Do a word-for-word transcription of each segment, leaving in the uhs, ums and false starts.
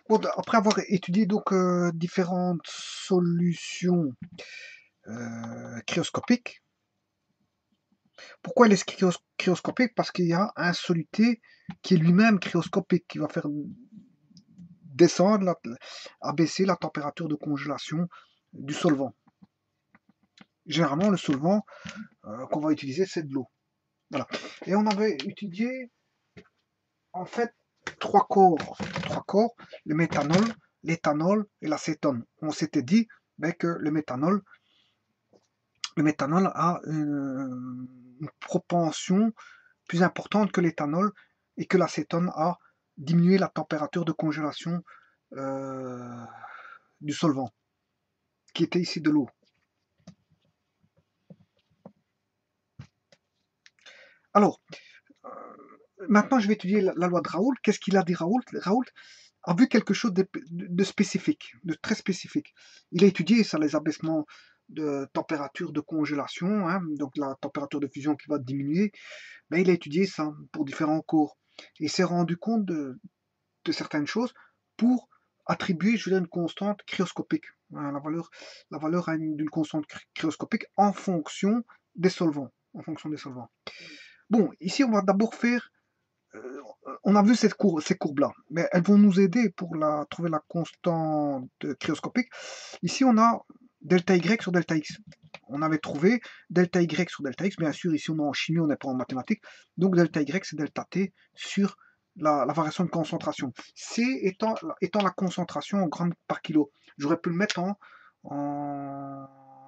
Bon, après avoir étudié donc euh, différentes solutions euh, cryoscopiques, pourquoi elle est cryos cryoscopique? Parce qu'il y a un soluté qui est lui-même cryoscopique, qui va faire descendre, la, abaisser la température de congélation du solvant. Généralement, le solvant euh, qu'on va utiliser, c'est de l'eau. Voilà. Et on avait étudié, en fait, trois corps. Trois corps, le méthanol, l'éthanol et l'acétone. On s'était dit ben, que le méthanol, le méthanol a une, une propension plus importante que l'éthanol et que l'acétone a diminué la température de congélation euh, du solvant, qui était ici de l'eau. Alors, euh, maintenant je vais étudier la, la loi de Raoult. Qu'est-ce qu'il a dit Raoult? Raoult a vu quelque chose de, de, de spécifique, de très spécifique. Il a étudié ça, les abaissements de température de congélation, hein, donc la température de fusion qui va diminuer. Ben, il a étudié ça pour différents cours. Et il s'est rendu compte de, de certaines choses pour attribuer, je veux dire, une constante cryoscopique. Hein, la valeur, la valeur d'une constante cryoscopique en fonction des solvants. En fonction des solvants. Bon, ici, on va d'abord faire. Euh, on a vu cette courbe, ces courbes-là, mais elles vont nous aider pour la, trouver la constante cryoscopique. Ici, on a delta Y sur delta X. On avait trouvé delta Y sur delta X. Bien sûr, ici, on est en chimie, on n'est pas en mathématiques. Donc, delta Y, c'est delta T sur la, la variation de concentration. C étant, étant la concentration en grammes par kilo. J'aurais pu le mettre en, en,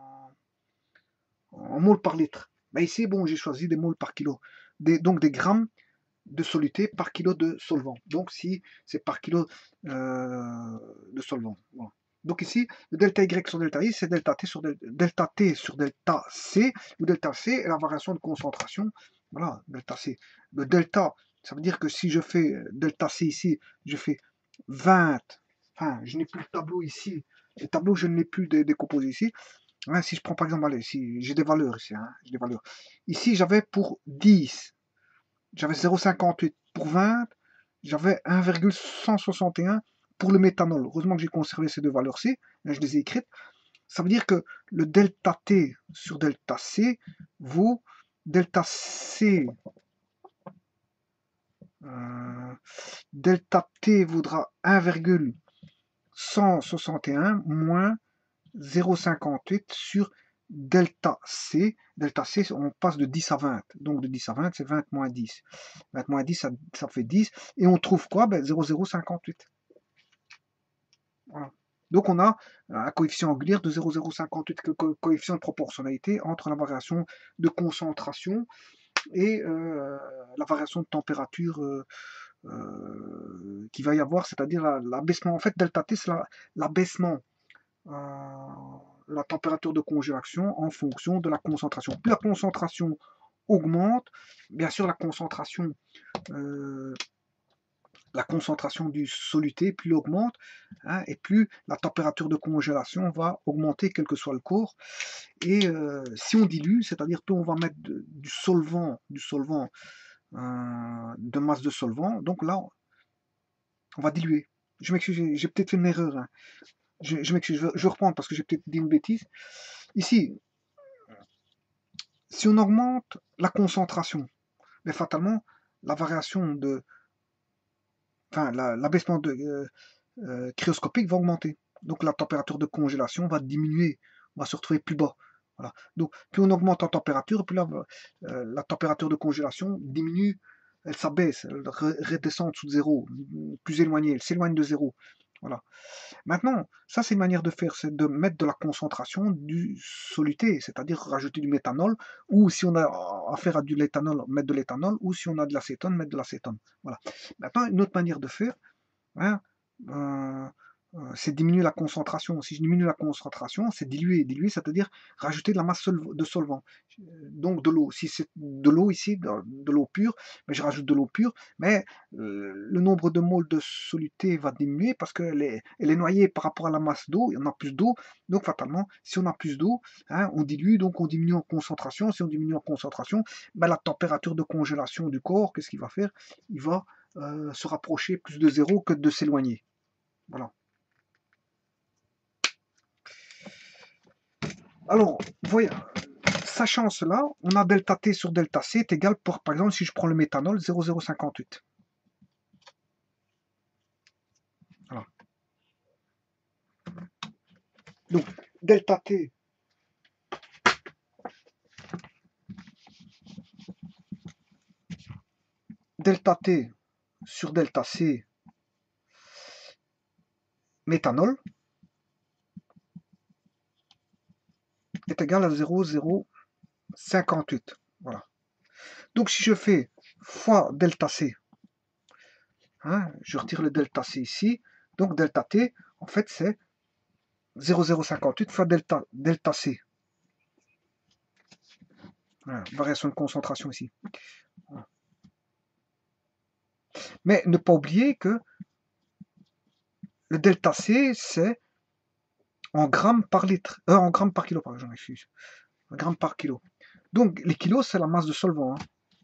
en moles par litre. Mais ici, bon, j'ai choisi des moles par kilo. Des, donc, des grammes de soluté par kilo de solvant. Donc si c'est par kilo euh, de solvant. Voilà. Donc ici, le delta Y sur delta I, c'est delta T sur del delta T sur delta C, où delta C est la variation de concentration. Voilà, delta C. Le delta, ça veut dire que si je fais delta C ici, je fais vingt, enfin, je n'ai plus le tableau ici, le tableau, je ne l'ai plus décomposé ici. Hein, si je prends par exemple, allez, si j'ai des valeurs ici, hein, j'ai des valeurs. Ici, j'avais pour dix, j'avais zéro virgule cinquante-huit pour vingt, j'avais un virgule cent soixante et un pour le méthanol. Heureusement que j'ai conservé ces deux valeurs-ci, je les ai écrites. Ça veut dire que le delta T sur delta C vaut delta C. Euh, delta T vaudra un virgule cent soixante et un moins zéro virgule cinquante-huit sur delta C. Delta C, on passe de dix à vingt. Donc de dix à vingt, c'est vingt moins dix. vingt moins dix, ça, ça fait dix. Et on trouve quoi? Ben, zéro virgule zéro cinquante-huit. Voilà. Donc on a un coefficient angulaire de zéro virgule zéro cinquante-huit, co coefficient de proportionnalité entre la variation de concentration et euh, la variation de température euh, euh, qu'il va y avoir, c'est-à-dire l'abaissement. En fait, delta T, c'est l'abaissement euh, la température de congélation en fonction de la concentration. Plus la concentration augmente, bien sûr la concentration, euh, la concentration du soluté, plus elle augmente, hein, et plus la température de congélation va augmenter, quel que soit le corps. Et euh, si on dilue, c'est-à-dire plus on va mettre de, du solvant, du solvant, euh, de masse de solvant, donc là, on va diluer. Je m'excuse, j'ai peut-être fait une erreur. Hein. Je, je m'excuse, je, je reprends parce que j'ai peut-être dit une bêtise. Ici, si on augmente la concentration, mais fatalement, la variation de, enfin, l'abaissement la, euh, euh, cryoscopique va augmenter. Donc la température de congélation va diminuer, on va se retrouver plus bas. Voilà. Donc plus on augmente en température, plus la, euh, la température de congélation diminue, elle s'abaisse, elle redescend en dessous de zéro, plus éloignée, elle s'éloigne de zéro. Voilà. Maintenant, ça c'est une manière de faire, c'est de mettre de la concentration du soluté, c'est-à-dire rajouter du méthanol, ou si on a affaire à de l'éthanol, mettre de l'éthanol, ou si on a de l'acétone, mettre de l'acétone. Voilà. Maintenant, une autre manière de faire, hein, euh, c'est diminuer la concentration. Si je diminue la concentration, c'est diluer. Diluer, c'est-à-dire rajouter de la masse de solvant. Donc de l'eau. Si c'est de l'eau ici, de l'eau pure, mais je rajoute de l'eau pure, mais euh, le nombre de moles de soluté va diminuer parce qu'elle est, elle est noyée par rapport à la masse d'eau. Il y en a plus d'eau. Donc fatalement, si on a plus d'eau, hein, on dilue, donc on diminue en concentration. Si on diminue en concentration, ben, la température de congélation du corps, qu'est-ce qu'il va faire? Il va euh, se rapprocher plus de zéro que de s'éloigner. Voilà. Alors, voyez, sachant cela, on a delta T sur delta C est égal pour, par exemple, si je prends le méthanol, zéro virgule zéro cinquante-huit. Voilà. Donc, delta T delta T sur delta C méthanol est égal à zéro virgule zéro cinquante-huit. Voilà. Donc si je fais fois delta C, hein, je retire le delta C ici, donc delta T, en fait c'est zéro virgule zéro cinquante-huit fois delta, delta C. Voilà, variation de concentration ici. Voilà. Mais ne pas oublier que le delta C, c'est en grammes par litre, euh, en grammes par kilo, par exemple, excuse, en grammes par kilo. Donc les kilos, c'est la masse de solvant. Hein.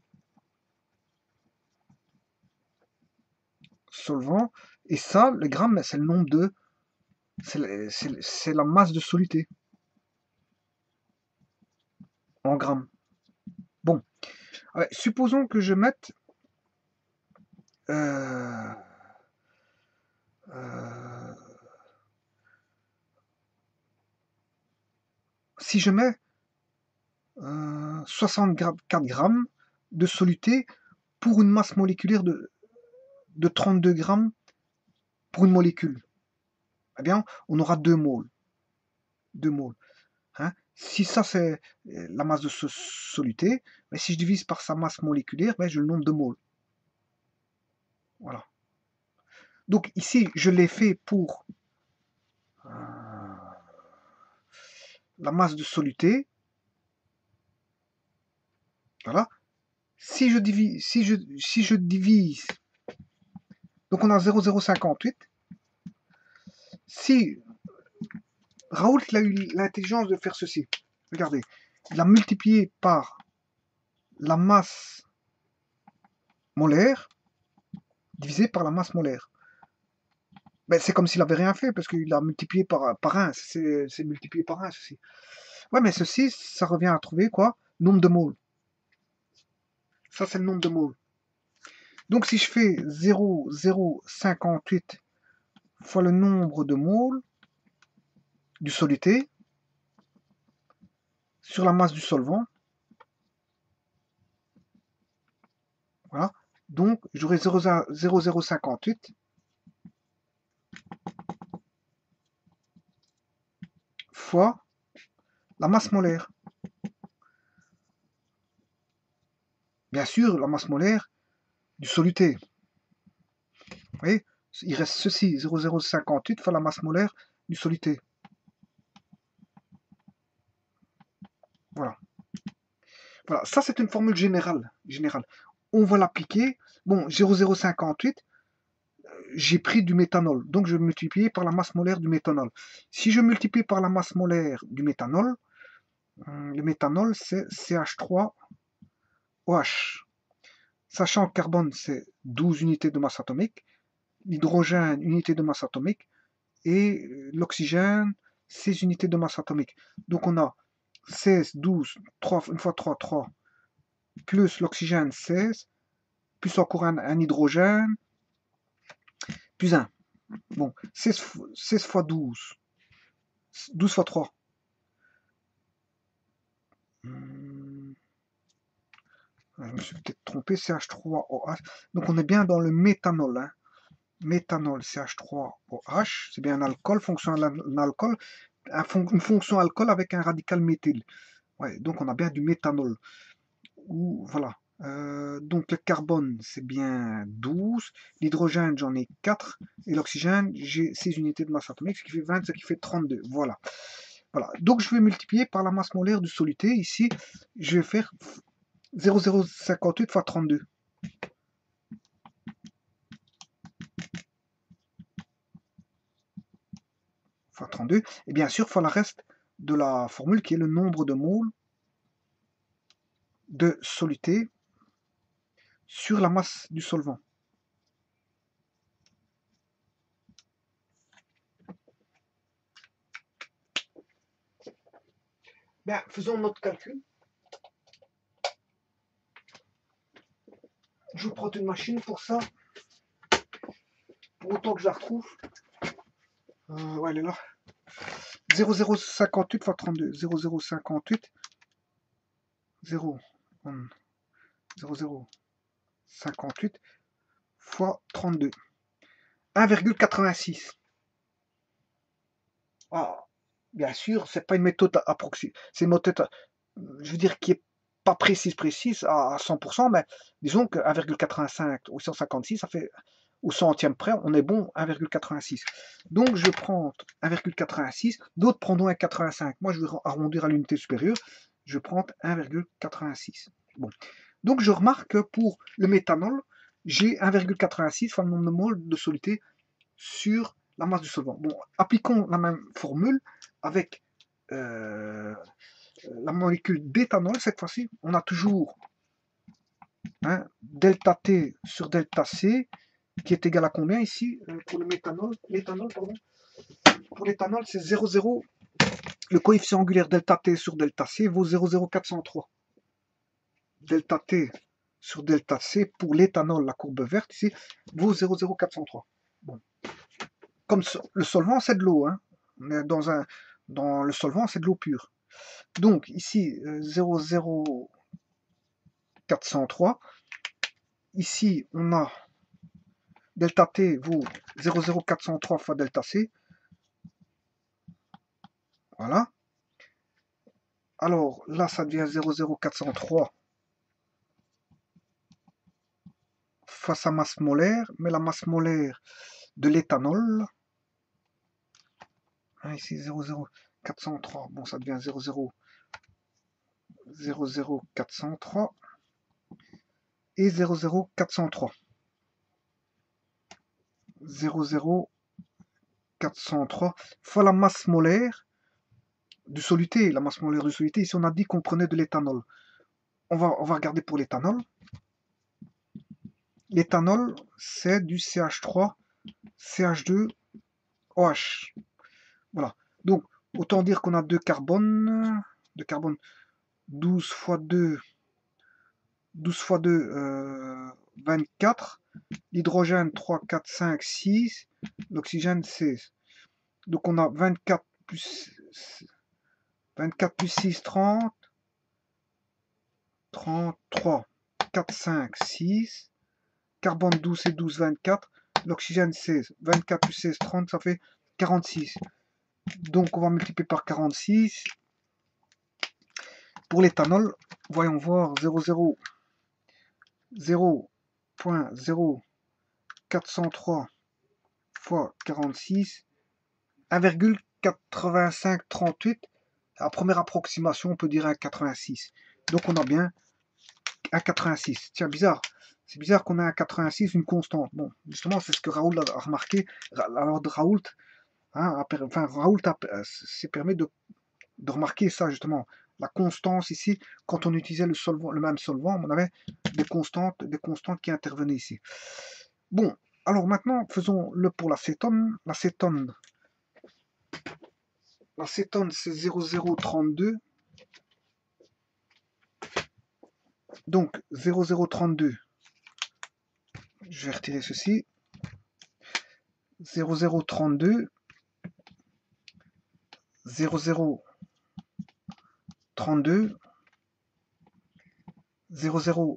Solvant, et ça, le gramme, c'est le nombre de, c'est la masse de soluté en grammes. Bon, ouais, supposons que je mette euh, euh, si je mets euh, soixante-quatre grammes de soluté pour une masse moléculaire de, de trente-deux grammes pour une molécule, eh bien, on aura deux moles. deux moles. Hein. Si ça, c'est la masse de soluté, mais si je divise par sa masse moléculaire, ben, j'ai le nombre de moles. Voilà. Donc ici, je l'ai fait pour euh, la masse de soluté. Voilà. Si je divise, si je, si je divise, donc on a zéro virgule zéro cinquante-huit. Si Raoult il a eu l'intelligence de faire ceci, regardez, il a multiplié par la masse molaire divisé par la masse molaire. Ben, c'est comme s'il n'avait rien fait, parce qu'il a multiplié par, par un, c'est multiplié par un, ceci. Ouais, mais ceci, ça revient à trouver quoi? Nombre de moles. Ça, c'est le nombre de moles. Donc, si je fais zéro virgule zéro cinquante-huit fois le nombre de moles du soluté sur la masse du solvant, voilà, donc j'aurai zéro virgule zéro cinquante-huit fois la masse molaire. Bien sûr, la masse molaire du soluté. Vous voyez, il reste ceci, zéro virgule zéro cinquante-huit fois la masse molaire du soluté. Voilà. Voilà, ça c'est une formule générale. générale. On va l'appliquer. Bon, zéro virgule zéro cinquante-huit, j'ai pris du méthanol, donc je vais multiplier par la masse molaire du méthanol. Si je multiplie par la masse molaire du méthanol, le méthanol c'est C H trois O H. Sachant que carbone c'est douze unités de masse atomique, l'hydrogène unité de masse atomique et l'oxygène seize unités de masse atomique. Donc on a seize, douze, trois, une fois trois, trois, plus l'oxygène seize, plus encore un, un hydrogène, plus un. Bon, seize, seize fois douze, douze fois trois. Hmm. Je me suis peut-être trompé, C H trois O H. Donc on est bien dans le méthanol. Hein. Méthanol, C H trois O H, c'est bien un alcool, fonction un alcool, un fon une fonction alcool avec un radical méthyle. Ouais, donc on a bien du méthanol. Ou, voilà. Euh, donc le carbone, c'est bien douze. L'hydrogène, j'en ai quatre. Et l'oxygène, j'ai six unités de masse atomique, ce qui fait vingt, ce qui fait trente-deux. Voilà. Voilà. Donc je vais multiplier par la masse molaire du soluté. Ici, je vais faire zéro virgule zéro cinquante-huit fois trente-deux. Fois trente-deux. Et bien sûr, fois le reste de la formule qui est le nombre de moles de soluté sur la masse du solvant. Bien, faisons notre calcul. Je vous prends une machine pour ça. Pour autant que je la retrouve. Euh, ouais, elle est là. zéro virgule zéro cinquante-huit fois trente-deux. zéro virgule zéro cinquante-huit. zéro. zéro virgule zéro cinquante-huit fois trente-deux. un virgule quatre-vingt-six. Ah, bien sûr, c'est pas une méthode approximative. C'est une méthode, je veux dire, qui est pas précise, précise à cent pour cent, mais disons que un virgule quatre-vingt-cinq ou cent cinquante-six, ça fait au centième près, on est bon un virgule quatre-vingt-six. Donc je prends un virgule quatre-vingt-six, d'autres prendront un virgule quatre-vingt-cinq. Moi, je vais arrondir à l'unité supérieure, je prends un virgule quatre-vingt-six. Bon. Donc je remarque que pour le méthanol, j'ai un virgule quatre-vingt-six fois le nombre de moles de soluté sur la masse du solvant. Bon, appliquons la même formule avec euh, la molécule d'éthanol. Cette fois-ci, on a toujours hein, delta T sur delta C qui est égal à combien ici euh, pour le méthanol, l'éthanol, pardon. Pour l'éthanol, c'est zéro virgule zéro. Le coefficient angulaire delta T sur delta C vaut zéro virgule zéro quatre cent trois. Delta T sur delta C pour l'éthanol, la courbe verte ici, vaut zéro virgule zéro quatre cent trois. Bon. Comme le solvant, c'est de l'eau. Hein. On est dans, un, dans le solvant, c'est de l'eau pure. Donc ici, euh, zéro virgule zéro quatre cent trois. Ici, on a delta T vaut zéro virgule zéro quatre cent trois fois delta C. Voilà. Alors là, ça devient zéro virgule zéro quatre cent trois fois sa masse molaire, mais la masse molaire de l'éthanol, hein, ici zéro virgule zéro quatre cent trois, bon ça devient zéro virgule zéro quatre cent trois et zéro virgule zéro quatre cent trois. zéro virgule zéro quatre cent trois fois la masse molaire du soluté. La masse molaire du soluté, ici on a dit qu'on prenait de l'éthanol. On va, on va regarder pour l'éthanol. L'éthanol, c'est du C H trois, C H deux, O H. Voilà. Donc, autant dire qu'on a deux carbones. deux carbones. douze fois deux. douze fois deux, euh, vingt-quatre. L'hydrogène, trois, quatre, cinq, six. L'oxygène, seize. Donc, on a vingt-quatre plus, vingt-quatre plus six, trente. trente-trois. quatre, cinq, six. Carbone douze et douze, vingt-quatre. L'oxygène, seize. vingt-quatre plus seize, trente, ça fait quarante-six. Donc, on va multiplier par quarante-six. Pour l'éthanol, voyons voir zéro virgule zéro zéro quatre cent trois fois quarante-six, un virgule quatre-vingt-cinq trente-huit. À première approximation, on peut dire un quatre-vingt-six. Donc on a bien un quatre-vingt-six. Tiens, bizarre. C'est bizarre qu'on ait un quatre-vingt-six, une constante. Bon, justement, c'est ce que Raoult a remarqué. Alors de Raoult, hein, enfin, Raoult s'est permis de, de remarquer ça, justement. La constance ici, quand on utilisait le, solvant, le même solvant, on avait des constantes, des constantes qui intervenaient ici. Bon, alors maintenant, faisons-le pour l'acétone. L'acétone, l'acétone c'est zéro virgule zéro trente-deux. Donc, zéro virgule zéro trente-deux, je vais retirer ceci. zéro virgule zéro trente-deux, zéro virgule zéro trente-deux, zéro virgule zéro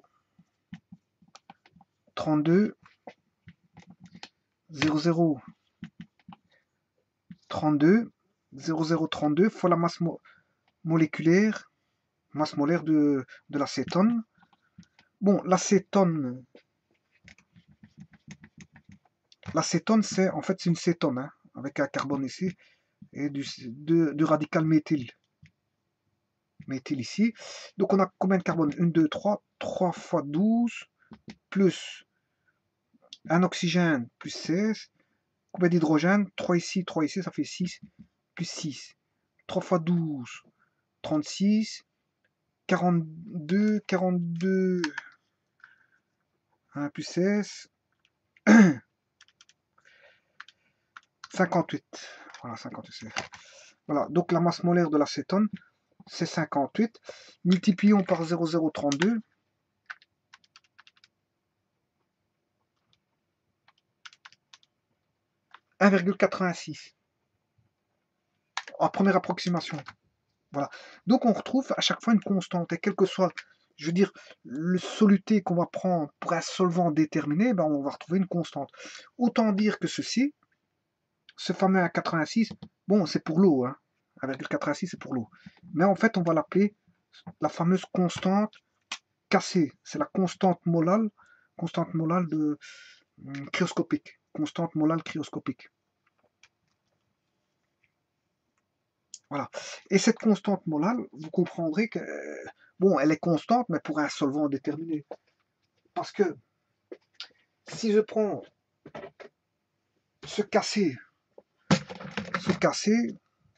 trente-deux, zéro virgule zéro trente-deux, zéro virgule zéro trente-deux fois la masse mo moléculaire, masse molaire de, de l'acétone. Bon, l'acétone, l'acétone c'est en fait c'est une cétone, hein, avec un carbone ici et du, de, de radical méthyle. Méthyle ici. Donc on a combien de carbone? un, deux, trois. trois fois douze plus un oxygène plus seize. Combien d'hydrogène? trois ici, trois ici, ça fait six. Plus six. trois fois douze, trente-six. quarante-deux, quarante-deux. un plus seize. cinquante-huit. Voilà, cinquante-huit. Voilà, donc la masse molaire de l'acétone, c'est cinquante-huit. Multiplions par zéro virgule zéro trente-deux. un virgule quatre-vingt-six. En première approximation. Voilà. Donc on retrouve à chaque fois une constante. Et quel que soit, je veux dire, le soluté qu'on va prendre pour un solvant déterminé, ben on va retrouver une constante. Autant dire que ceci, ce fameux un virgule quatre-vingt-six, bon, c'est pour l'eau. Hein. un virgule quatre-vingt-six, c'est pour l'eau. Mais en fait, on va l'appeler la fameuse constante cassée. C'est la constante molale, constante molale de hum, cryoscopique. Constante molale cryoscopique. Voilà. Et cette constante molale, vous comprendrez que, bon, elle est constante, mais pour un solvant déterminé. Parce que si je prends ce cassé, ce cassé,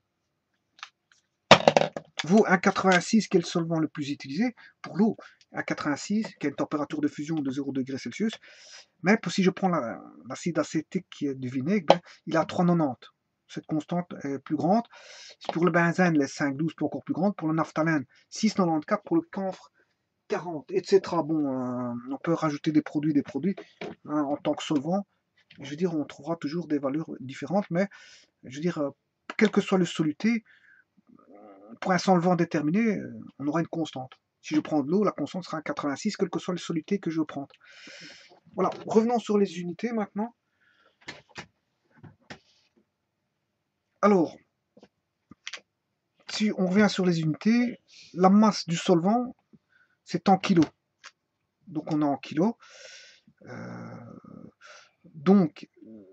vaut un virgule quatre-vingt-six qui est le solvant le plus utilisé pour l'eau. un virgule quatre-vingt-six qui a une température de fusion de zéro degré Celsius. Mais si je prends l'acide acétique qui est du vinaigre, ben, il a trois virgule quatre-vingt-dix. Cette constante est plus grande. Pour le benzène, les cinq virgule douze sont encore plus grandes. Pour le naphtalène, six virgule quatre-vingt-quatorze. Pour le camphre, quarante, et cetera. Bon, euh, on peut rajouter des produits, des produits hein, en tant que solvant. Je veux dire, on trouvera toujours des valeurs différentes, mais je veux dire, euh, quel que soit le soluté, pour un solvant déterminé, on aura une constante. Si je prends de l'eau, la constante sera un virgule quatre-vingt-six, quel que soit le soluté que je prends. Voilà, revenons sur les unités maintenant. Alors, si on revient sur les unités, la masse du solvant, c'est en kilos. Donc on est en kilos. Euh, donc,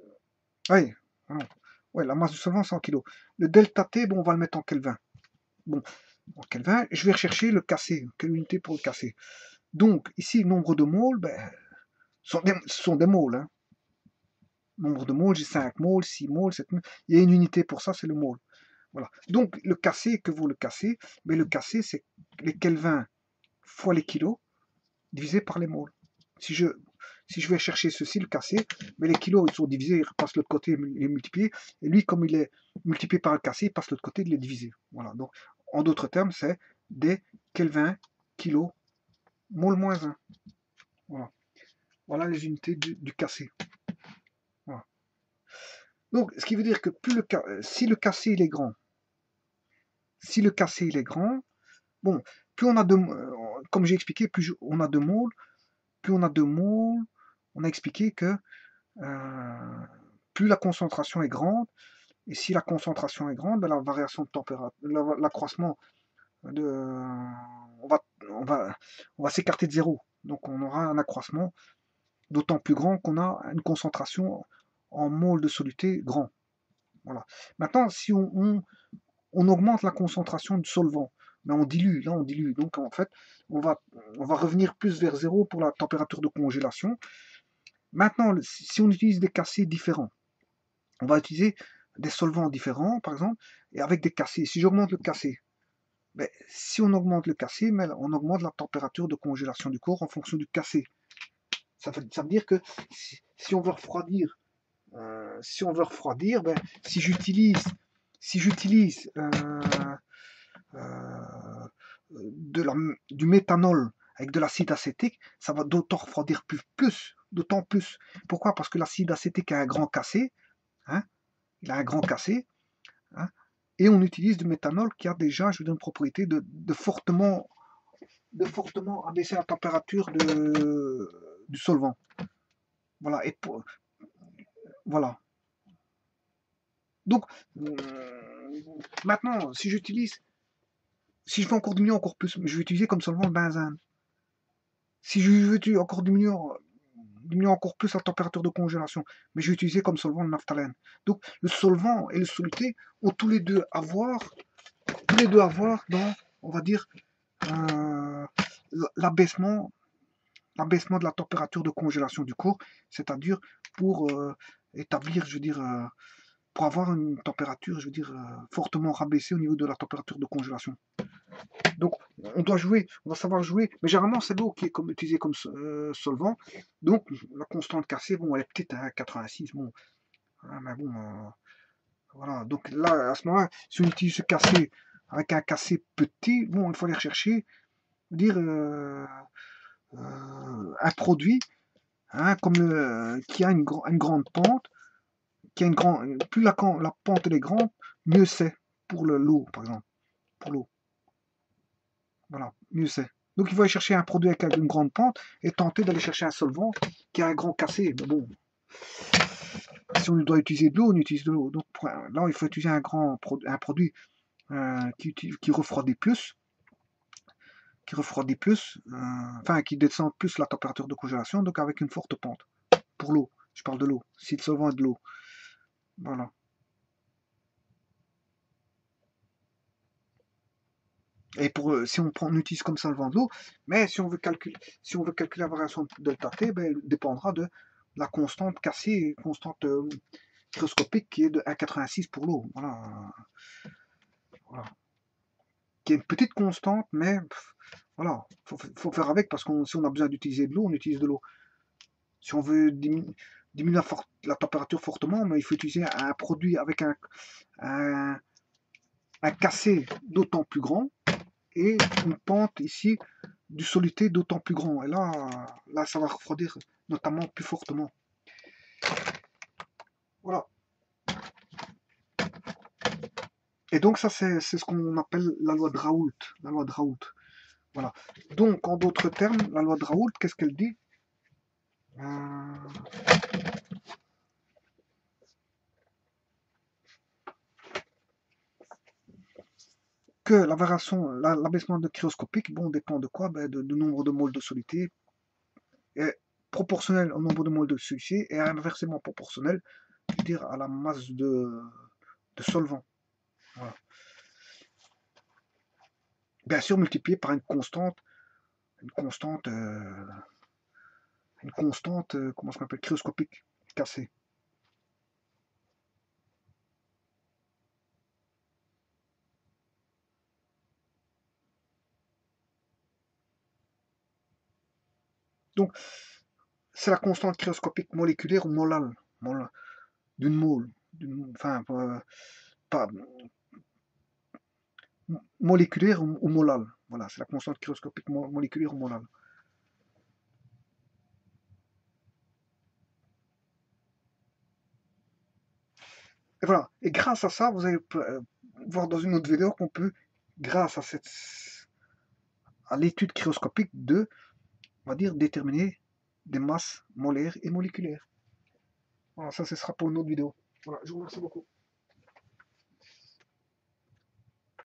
oui, ouais, la masse du solvant, c'est en kilos. Le delta T, bon, on va le mettre en Kelvin. Bon, en Kelvin, je vais rechercher le cassé. Quelle unité pour le cassé? Donc, ici, nombre de moles, ben, sont des, ce sont des moles. Hein. Nombre de moles, j'ai cinq moles, six moles, sept moles. Il y a une unité pour ça, c'est le mole. Voilà. Donc, le cassé, que vaut le cassé? Mais le cassé, c'est les kelvins fois les kilos, divisé par les moles. Si je, si je vais chercher ceci, le cassé, mais les kilos, ils sont divisés, ils repassent de l'autre côté, il est multiplié. Et lui, comme il est multiplié par le cassé, il passe de l'autre côté, il est divisé. Voilà. Donc, en d'autres termes, c'est des kelvins, kilos, mole moins un. Voilà. Voilà les unités du, du cassé. Voilà. Donc, ce qui veut dire que plus le, si le cassé il est grand, si le cassé il est grand, bon, plus on a de, comme j'ai expliqué, plus on a de moles, plus on a de moles, on a expliqué que euh, plus la concentration est grande, et si la concentration est grande, ben la variation de température, l'accroissement de, on va, on va, on va s'écarter de zéro. Donc on aura un accroissement d'autant plus grand qu'on a une concentration en moles de soluté grand. Voilà. Maintenant, si on, on, on augmente la concentration du solvant, mais on dilue, là on dilue, donc en fait, on va, on va revenir plus vers zéro pour la température de congélation. Maintenant, si on utilise des cassés différents, on va utiliser des solvants différents, par exemple, et avec des cassés. Si j'augmente le cassé, ben, si on augmente le cassé, mais on augmente la température de congélation du corps en fonction du cassé. Ça veut, ça veut dire que si, si on veut refroidir, euh, si on veut refroidir, ben, si j'utilise, si j'utilise euh, euh, de la, du méthanol avec de l'acide acétique, ça va d'autant refroidir plus, plus d'autant plus. Pourquoi? Parce que l'acide acétique a un grand cassé, hein, il a un grand cassé, hein, et on utilise du méthanol qui a déjà, je veux dire, une propriété de, de fortement, de fortement abaisser la température de, du solvant. Voilà. Et pour, voilà. Donc, euh, maintenant, si j'utilise, si je veux encore diminuer encore plus, je vais utiliser comme solvant le benzène. Si je veux encore diminuer, diminuer encore plus la température de congélation, mais je vais utiliser comme solvant le naphtalène. Donc, le solvant et le soluté ont tous les deux à voir, tous les deux à voir dans, on va dire, euh, l'abaissement, l'abaissement de la température de congélation du corps, c'est-à-dire pour euh, établir, je veux dire, euh, pour avoir une température, je veux dire, euh, fortement rabaissée au niveau de la température de congélation. Donc, on doit jouer, on doit savoir jouer, mais généralement, c'est l'eau qui est comme, utilisée comme euh, solvant. Donc, la constante cassée, bon, elle est peut-être à quatre-vingt-six, bon, hein, mais bon, euh, voilà. Donc là, à ce moment-là, si on utilise ce cassé avec un cassé petit, bon, il faut aller rechercher, dire euh, euh, un produit hein, comme le, qui a une, une grande pente, qui a une grande, plus la, la pente elle est grande, mieux c'est pour l'eau, par exemple, pour l'eau. Voilà, mieux c'est. Donc il faut aller chercher un produit avec une grande pente et tenter d'aller chercher un solvant qui a un grand cassé. Mais bon, si on doit utiliser de l'eau, on utilise de l'eau. Donc là, il faut utiliser un grand un produit euh, qui, qui refroidit plus, qui refroidit plus, euh, enfin qui descend plus la température de congélation, donc avec une forte pente. Pour l'eau, je parle de l'eau. Si le solvant est de l'eau, voilà. Et pour, si on, prend, on utilise comme solvant de l'eau, mais si on veut calculer, si on veut calculer la variation de delta T, ben, elle dépendra de la constante cassée, constante euh, microscopique qui est de un virgule quatre-vingt-six pour l'eau. Voilà. Voilà. Qui est une petite constante, mais pff, voilà, faut, faut faire avec parce que si on a besoin d'utiliser de l'eau, on utilise de l'eau. Si on veut diminuer, diminuer la, for la, température fortement, mais il faut utiliser un produit avec un, un, un cassé d'autant plus grand et une pente ici du soluté d'autant plus grand. Et là, là, ça va refroidir notamment plus fortement. Voilà. Et donc ça, c'est ce qu'on appelle la loi de Raoult. La loi de Raoult. Voilà. Donc, en d'autres termes, la loi de Raoult, qu'est-ce qu'elle dit euh... Que la variation, l'abaissement de cryoscopique, bon, dépend de quoi ben, de, du nombre de moles de soluté, est proportionnel au nombre de moles de soluté et inversement proportionnel, je veux dire, à la masse de, de solvant. Voilà. Bien sûr, multiplié par une constante, une constante, euh, une constante, euh, comment ça s'appelle, cryoscopique, cassée. Donc, c'est la constante cryoscopique moléculaire ou molale, molale d'une mole, enfin, euh, pas moléculaire ou, ou molale. Voilà, c'est la constante cryoscopique mo moléculaire ou molale. Et voilà. Et grâce à ça, vous allez euh, voir dans une autre vidéo qu'on peut, grâce à cette à l'étude cryoscopique, de, on va dire, déterminer des masses molaires et moléculaires. Voilà, ça, ce sera pour une autre vidéo. Voilà, je vous remercie beaucoup.